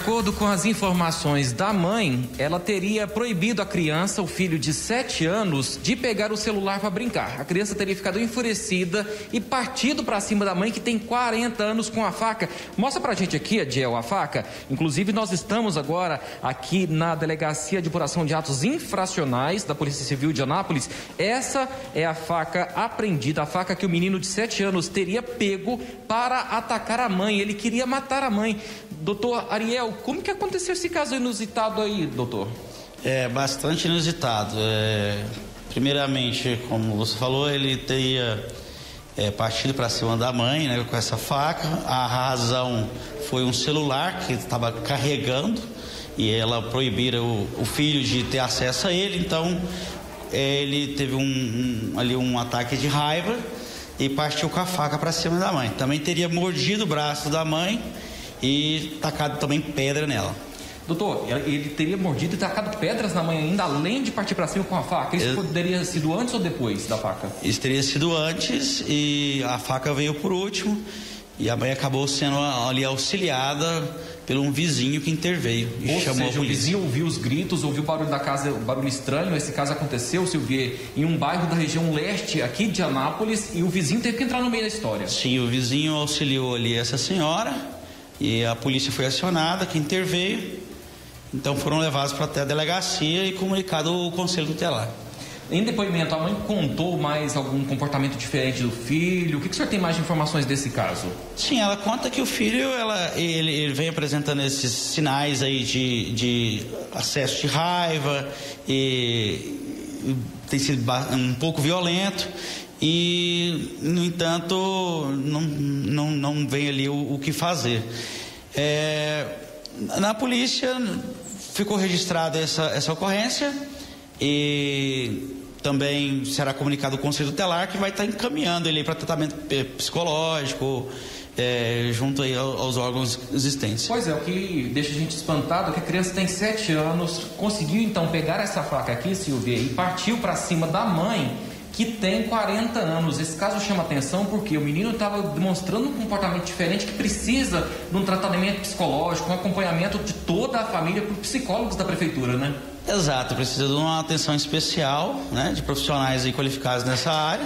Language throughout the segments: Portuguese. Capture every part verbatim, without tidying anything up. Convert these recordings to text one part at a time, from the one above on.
De acordo com as informações da mãe, ela teria proibido a criança, o filho de sete anos, de pegar o celular para brincar. A criança teria ficado enfurecida e partido para cima da mãe, que tem quarenta anos, com a faca. Mostra pra gente aqui, Adiel, a faca. Inclusive, nós estamos agora aqui na Delegacia de Apuração de Atos Infracionais da Polícia Civil de Anápolis. Essa é a faca apreendida, a faca que o menino de sete anos teria pego para atacar a mãe. Ele queria matar a mãe. Doutor Ariel, como que aconteceu esse caso inusitado aí, doutor? É bastante inusitado. É, primeiramente, como você falou, ele teria é, partido para cima da mãe, né, com essa faca. A razão foi um celular que estava carregando e ela proibira o, o filho de ter acesso a ele. Então, é, ele teve um, um, ali um ataque de raiva e partiu com a faca para cima da mãe. Também teria mordido o braço da mãe e tacado também pedra nela. Doutor, ele teria mordido e tacado pedras na mãe ainda, além de partir para cima com a faca? Isso Eu... poderia sido antes ou depois da faca? Isso teria sido antes e a faca veio por último e a mãe acabou sendo ali auxiliada por um vizinho que interveio e ou chamou seja, a polícia. O vizinho ouviu os gritos, ouviu o barulho da casa, o barulho estranho. Esse caso aconteceu, Silvia, em um bairro da região leste aqui de Anápolis, e o vizinho teve que entrar no meio da história. Sim, o vizinho auxiliou ali essa senhora e a polícia foi acionada, que interveio. Então foram levados para até a delegacia e comunicado o conselho tutelar. Em depoimento, a mãe contou mais algum comportamento diferente do filho? O que, que o senhor tem mais de informações desse caso? Sim, ela conta que o filho, ela, ele, ele vem apresentando esses sinais aí de, de acesso de raiva e, e tem sido um pouco violento. E, no entanto, não, não, não vem ali o, o que fazer. É, na polícia ficou registrada essa, essa ocorrência e também será comunicado o Conselho Tutelar, que vai estar encaminhando ele para tratamento psicológico, é, junto aí aos órgãos existentes. Pois é, o que deixa a gente espantado é que a criança tem sete anos, conseguiu então pegar essa faca aqui, Silvia, e partiu para cima da mãe, que tem quarenta anos. Esse caso chama atenção porque o menino estava demonstrando um comportamento diferente, que precisa de um tratamento psicológico, um acompanhamento de toda a família por psicólogos da prefeitura, né? Exato, precisa de uma atenção especial, né, de profissionais aí qualificados nessa área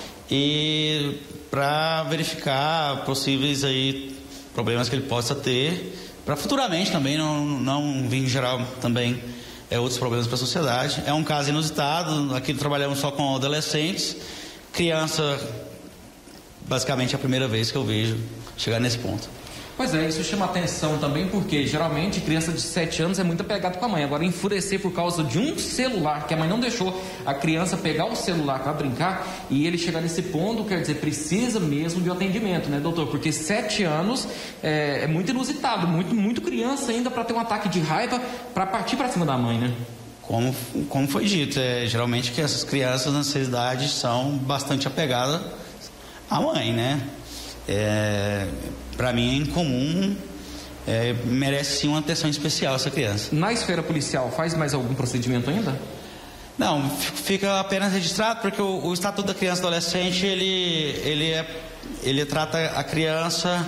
e para verificar possíveis aí problemas que ele possa ter, para futuramente também não, não vir gerar também É, outros problemas para a sociedade. É um caso inusitado. Aqui trabalhamos só com adolescentes. Criança, basicamente é a primeira vez que eu vejo chegar nesse ponto. Pois é, isso chama atenção também porque geralmente criança de sete anos é muito apegada com a mãe. Agora, enfurecer por causa de um celular, que a mãe não deixou a criança pegar o celular para brincar, e ele chegar nesse ponto, quer dizer, precisa mesmo de um atendimento, né, doutor? Porque sete anos é, é muito inusitado, muito, muito criança ainda para ter um ataque de raiva para partir para cima da mãe, né? Como, como foi dito, é, geralmente que essas crianças nessa idade são bastante apegadas à mãe, né? É, para mim é incomum, é, merece sim uma atenção especial essa criança. Na esfera policial, faz mais algum procedimento ainda? Não, fica apenas registrado porque o, o Estatuto da Criança e Adolescente, ele, ele, é, ele trata a criança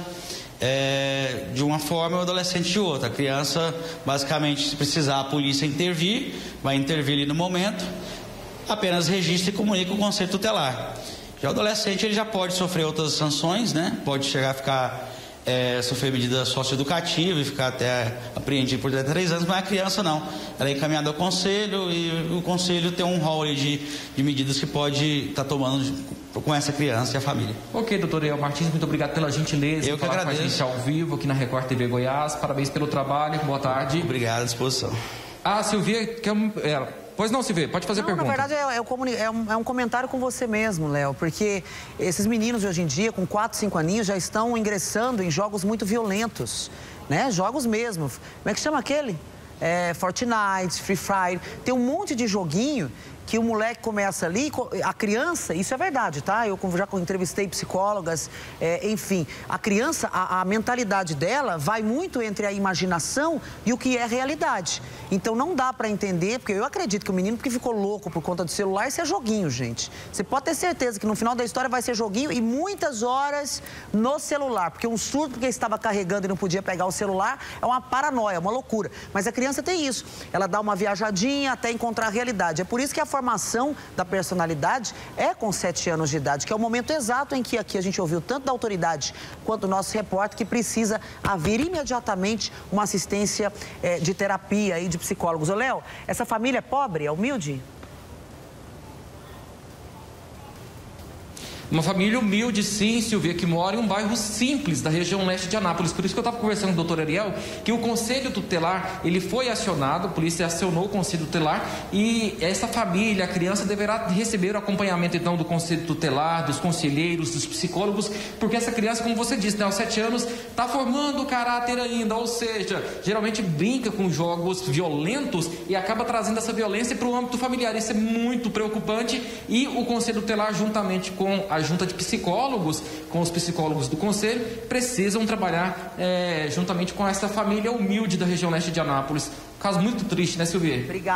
é, de uma forma e o adolescente de outra. A criança, basicamente, se precisar a polícia intervir, vai intervir ali no momento, apenas registra e comunica o Conselho Tutelar. Já o adolescente, ele já pode sofrer outras sanções, né? Pode chegar a ficar, é, sofrer medida socioeducativa e ficar até apreendido por três anos, mas a criança não. Ela é encaminhada ao conselho e o conselho tem um rol de, de medidas que pode estar tá tomando com essa criança e a família. Ok, doutor Ariel Martins, muito obrigado pela gentileza. Eu que agradeço. Com a gente ao vivo aqui na Record T V Goiás. Parabéns pelo trabalho, boa tarde. Obrigado, à disposição. Ah, Silvia, quer um... É... Pois não, Silvia, pode fazer não, pergunta. Na verdade, é, é, comuni... é, um, é um comentário com você mesmo, Léo, porque esses meninos de hoje em dia, com quatro, cinco aninhos, já estão ingressando em jogos muito violentos, né? Jogos mesmo. Como é que chama aquele? É, Fortnite, Free Fire. Tem um monte de joguinho que o moleque começa ali, a criança, isso é verdade, tá? Eu já entrevistei psicólogas, é, enfim, a criança, a, a mentalidade dela vai muito entre a imaginação e o que é realidade. Então não dá para entender, porque eu acredito que o menino que ficou louco por conta do celular, isso é joguinho, gente. Você pode ter certeza que no final da história vai ser joguinho e muitas horas no celular, porque um surto porque estava carregando e não podia pegar o celular é uma paranoia, uma loucura. Mas a criança tem isso, ela dá uma viajadinha até encontrar a realidade. É por isso que a formação da personalidade é com sete anos de idade, que é o momento exato em que aqui a gente ouviu tanto da autoridade quanto do nosso repórter que precisa haver imediatamente uma assistência é, de terapia e de psicólogos. Ô, Léo, essa família é pobre, é humilde? Uma família humilde, sim, Silvia, que mora em um bairro simples da região leste de Anápolis. Por isso que eu estava conversando com o doutor Ariel, que o Conselho Tutelar, ele foi acionado, a polícia acionou o Conselho Tutelar e essa família, a criança, deverá receber o acompanhamento, então, do Conselho Tutelar, dos conselheiros, dos psicólogos, porque essa criança, como você disse, né, aos sete anos, está formando o caráter ainda, ou seja, geralmente brinca com jogos violentos e acaba trazendo essa violência para o âmbito familiar. Isso é muito preocupante e o Conselho Tutelar, juntamente com a junta de psicólogos, com os psicólogos do Conselho, precisam trabalhar é, juntamente com essa família humilde da região leste de Anápolis. Um caso muito triste, né, Silvia? Obrigada.